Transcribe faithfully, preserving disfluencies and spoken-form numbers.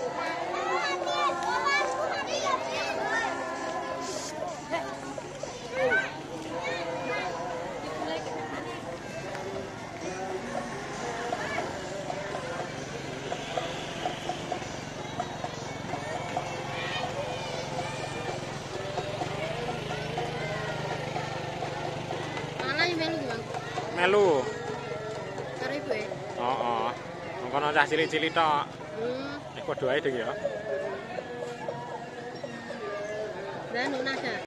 Melu. Karo ibu e. Heeh. Mengko ana cah cilik-cilik tok. Hmm. Eh padha ae ding ya. Dan nada.